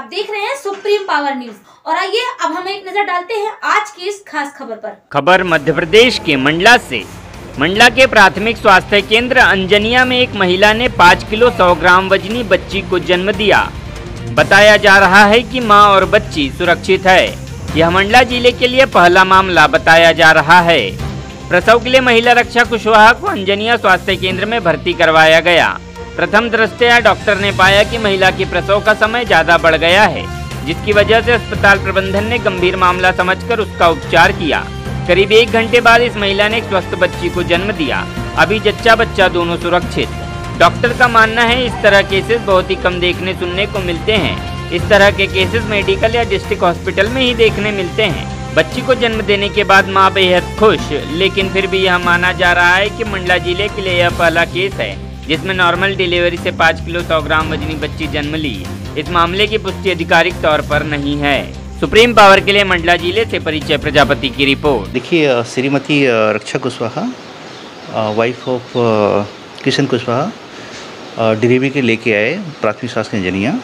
आप देख रहे हैं सुप्रीम पावर न्यूज और आइए अब हम एक नजर डालते हैं आज की इस खास खबर पर। खबर मध्य प्रदेश के मंडला से। मंडला के प्राथमिक स्वास्थ्य केंद्र अंजनिया में एक महिला ने 5 किलो 100 ग्राम वजनी बच्ची को जन्म दिया। बताया जा रहा है कि मां और बच्ची सुरक्षित है। यह मंडला जिले के लिए पहला मामला बताया जा रहा है। प्रसव के लिए महिला रक्षा कुशवाहा को अंजनिया स्वास्थ्य केंद्र में भर्ती करवाया गया। प्रथम दृष्टया डॉक्टर ने पाया कि महिला की प्रसव का समय ज्यादा बढ़ गया है, जिसकी वजह से अस्पताल प्रबंधन ने गंभीर मामला समझकर उसका उपचार किया। करीब 1 घंटे बाद इस महिला ने एक स्वस्थ बच्ची को जन्म दिया। अभी जच्चा बच्चा दोनों सुरक्षित। डॉक्टर का मानना है इस तरह केसेस बहुत ही कम देखने सुनने को मिलते हैं। इस तरह के केसेस मेडिकल या डिस्ट्रिक्ट हॉस्पिटल में ही देखने मिलते हैं। बच्ची को जन्म देने के बाद मां बेहद खुश, लेकिन फिर भी यह माना जा रहा है कि मंडला जिले के लिए यह पहला केस है जिसमें नॉर्मल डिलीवरी से 5 किलो 100 ग्राम वजनी बच्ची जन्म ली। इस मामले की पुष्टि आधिकारिक तौर पर नहीं है। सुप्रीम पावर के लिए मंडला जिले से परिचय प्रजापति की रिपोर्ट। देखिए, Shrimati Raksha Kushwaha, wife of Kishan Kushwaha, delivery के लेके आए प्राथमिक स्वास्थ्य अंजनिया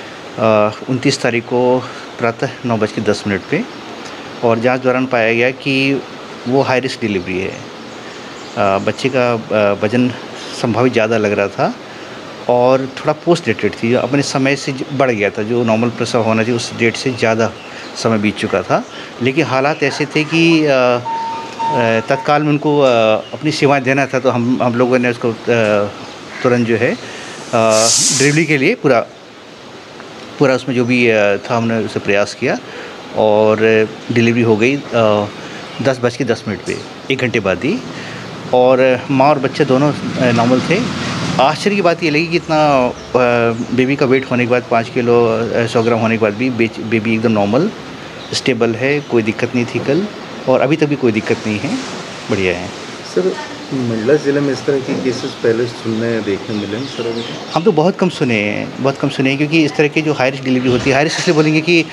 29 तारीख को प्रातः 9:10 पे, और जांच दौरान पाया गया कि वो हाई रिस्क डिलीवरी है। बच्चे का वजन संभावित ज़्यादा लग रहा था और थोड़ा पोस्ट डेटेड थी, अपने समय से बढ़ गया था। जो नॉर्मल प्रसव होना चाहिए उस डेट से ज़्यादा समय बीत चुका था। लेकिन हालात ऐसे थे कि तत्काल में उनको अपनी सेवाएं देना था, तो हम लोगों ने उसको तुरंत जो है डिलीवरी के लिए पूरा उसमें जो भी था हमने उसे प्रयास किया और डिलीवरी हो गई 10:10 पे, 1 घंटे बाद ही। और माँ और बच्चे दोनों नॉर्मल थे। आश्चर्य की बात ये लगी कि इतना बेबी का वेट होने के बाद 5 किलो 100 ग्राम होने के बाद भी बेबी एकदम नॉर्मल स्टेबल है, कोई दिक्कत नहीं थी कल, और अभी तक भी कोई दिक्कत नहीं है, बढ़िया है। सर, मंडला ज़िले में इस तरह के केसेस पहले सुनने देखने मिले हैं सर? अभी हम तो बहुत कम सुने हैं, क्योंकि इस तरह की जो हाई रिस्क डिलीवरी होती है, हाई रिस्क इसलिए बोलेंगे कि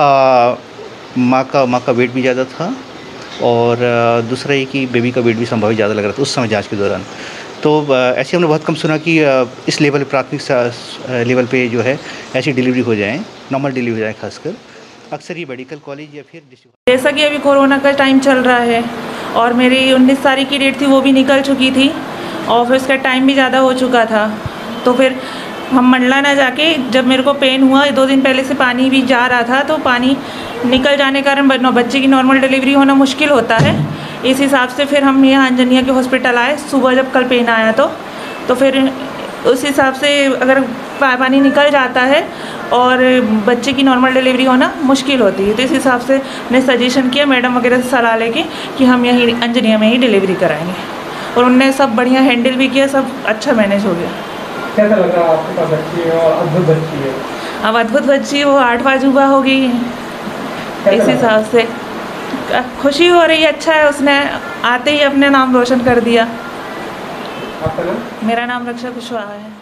माँ का वेट भी ज़्यादा था, और दूसरा ये कि बेबी का वेट भी संभावित ज़्यादा लग रहा था उस समय जांच के दौरान। तो ऐसे हमने बहुत कम सुना कि इस लेवल प्राथमिक लेवल पे जो है ऐसी डिलीवरी हो जाए, नॉर्मल डिलीवरी हो जाए। खासकर अक्सर ये मेडिकल कॉलेज या फिर डिस्ट्रिक्ट। जैसा कि अभी कोरोना का टाइम चल रहा है और मेरी 19 तारीख की डेट थी, वो भी निकल चुकी थी और फिर उसका टाइम भी ज़्यादा हो चुका था। तो फिर हम मंडला ना जाके, जब मेरे को पेन हुआ 2 दिन पहले से पानी भी जा रहा था, तो पानी निकल जाने के कारण बच्चे की नॉर्मल डिलीवरी होना मुश्किल होता है। इस हिसाब से फिर हम यहाँ अंजनिया के हॉस्पिटल आए सुबह, जब कल पेन आया तो फिर उस हिसाब से अगर पानी निकल जाता है और बच्चे की नॉर्मल डिलीवरी होना मुश्किल होती है, तो इस हिसाब से मैंने सजेशन किया मैडम वगैरह से सलाह लेके कि हम यहीं अंजनिया में ही डिलीवरी कराएंगे, और उनने सब बढ़िया हैंडल भी किया, सब अच्छा मैनेज हो गया। कैसा लगा आपका बच्ची है? और अद्भुत बच्ची है। अब अद्भुत बच्ची, वो 8वां अजूबा हो गई है। इस हिसाब से खुशी हो रही है। अच्छा है, उसने आते ही अपने नाम रोशन कर दिया। आपका नाम? मेरा नाम रक्षा कुशवाहा है।